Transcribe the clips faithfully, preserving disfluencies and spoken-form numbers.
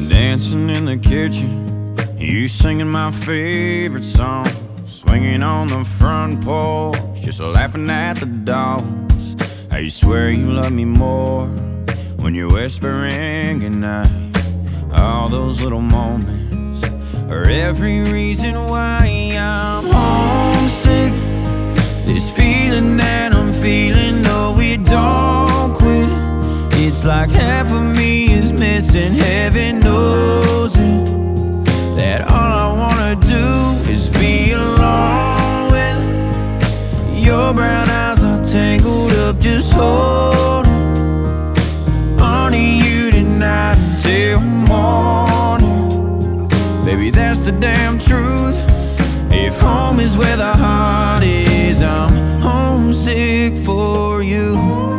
Dancing in the kitchen, you singing my favorite song, swinging on the front porch, just laughing at the dogs. I swear you love me more when you're whispering goodnight. All those little moments are every reason why I'm homesick. This feeling that I'm feeling, no, we don't quit. It's like half of me is missing, heaven knows it. That all I wanna do is be alone with your brown eyes all tangled up, just holding on to you tonight until morning. Baby, that's the damn truth. If home is where the heart is, I'm homesick for you.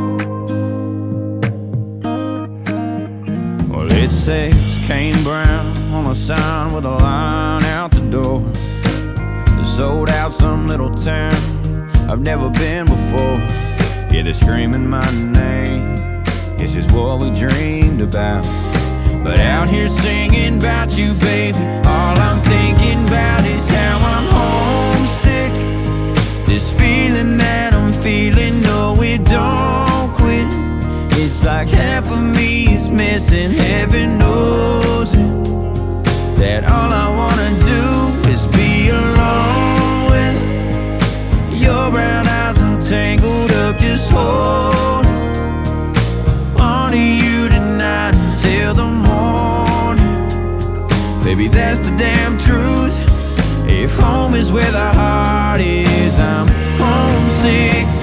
Well, it says Kane Brown on a sign with a line out the door. They're sold out some little town I've never been before. Yeah, they're screaming my name, this is what we dreamed about. But out here singing about you, baby, all I'm thinking about is how I'm homesick. This feeling that I'm feeling, no, we don't quit. It's like half of me is missing, heaven knows it. That all I wanna do is be alone with your brown eyes all tangled up, just hold on to you tonight until the morning. Baby, that's the damn truth. If home is where the heart is, I'm homesick